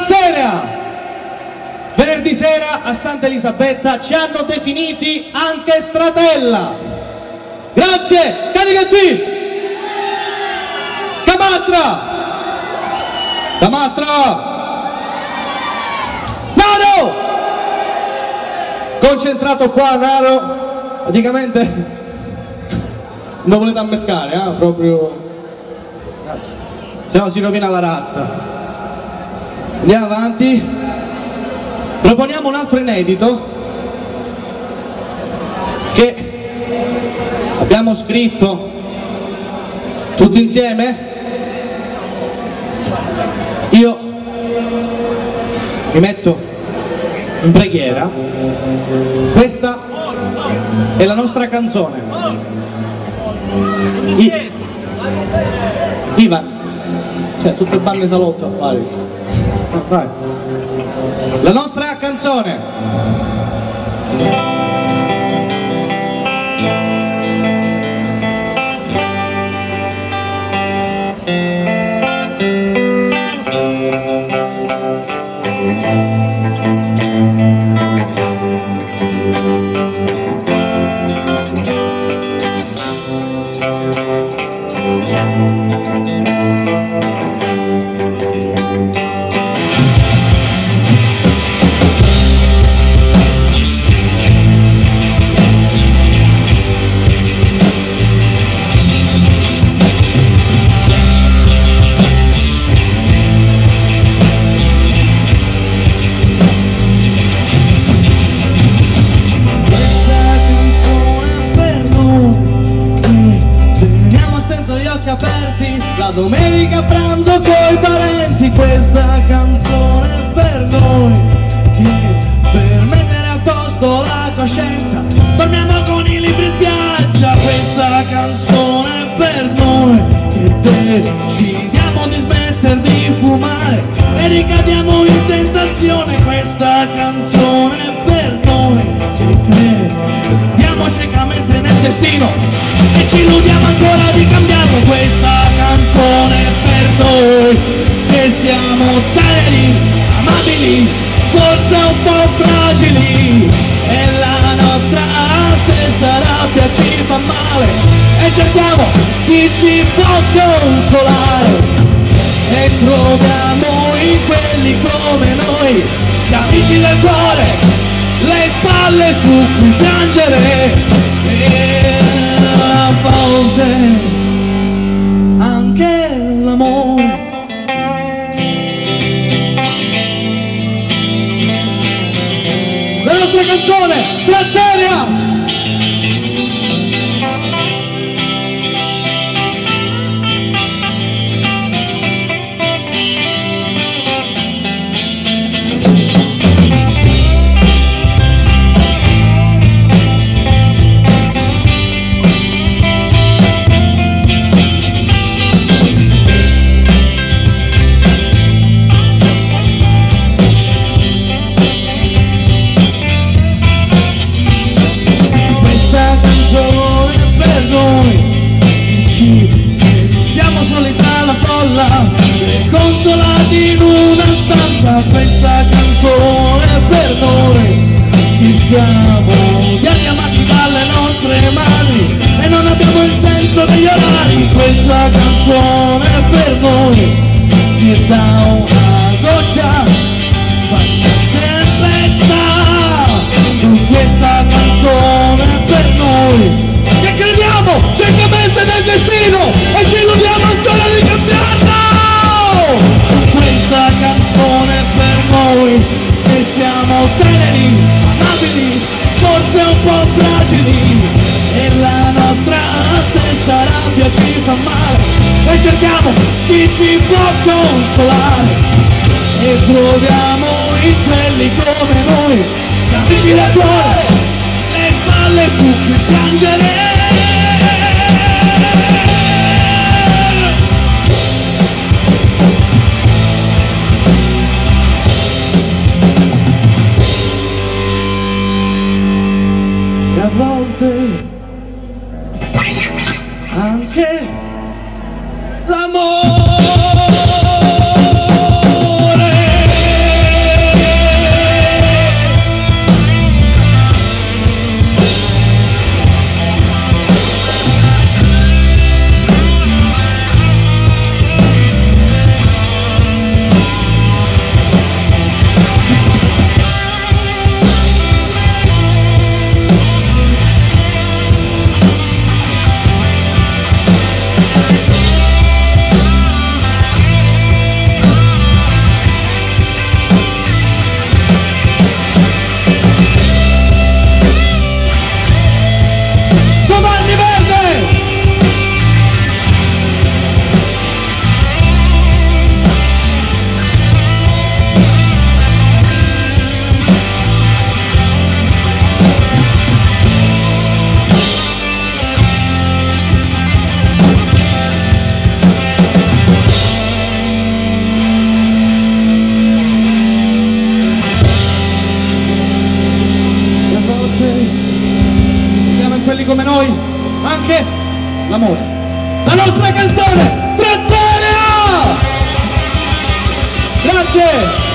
Trazzera. Venerdì sera a Santa Elisabetta ci hanno definiti anche Stratella. Grazie, Canicazzì. Camastra. Naro. Concentrato qua, Naro. Praticamente non volete ammescare, proprio. Se no si rovina la razza. Andiamo avanti. Proponiamo un altro inedito che abbiamo scritto tutti insieme. Io mi metto in preghiera. Questa è la nostra canzone. Ivan, cioè tutte banne salotto a fare. Vai. La nostra canzone. Aperti la domenica a pranzo coi parenti, questa canzone è per noi che per mettere a posto la coscienza dormiamo con i libri in spiaggia, questa canzone è per noi che decidiamo di smettere di fumare e ricadiamo in tentazione, questa canzone è per noi che crediamo ciecamente nel destino e ci illudiamo ancora di cambiarlo, questa canzone è per noi che siamo teneri, amabili, forse un po' fragili e la nostra stessa rabbia ci fa male e cerchiamo chi ci può consolare e troviamo in quelli come noi gli amici del cuore, le spalle su cui piangere e a volte anche l'amore. La nostra canzone, Trazzera. Consolati in una stanza, questa canzone è per noi che siamo odiati amati dalle nostre madri e non abbiamo il senso degli orari, questa canzone è per noi che da una goccia faccia tempesta, questa canzone è per noi che crediamo ciecamente nel destino e ci illudiamo ancora di cambiarla. Questa canzone è per noi che siamo teneri, amabili, forse un po' fragili e la nostra stessa rabbia ci fa male e cerchiamo chi ci può consolare e troviamo in quelli come noi gli amici del cuore, le spalle su cui piangere. A volte anche l'amore. Vediamo in quelli come noi anche l'amore. La nostra canzone, Transoria! Grazie!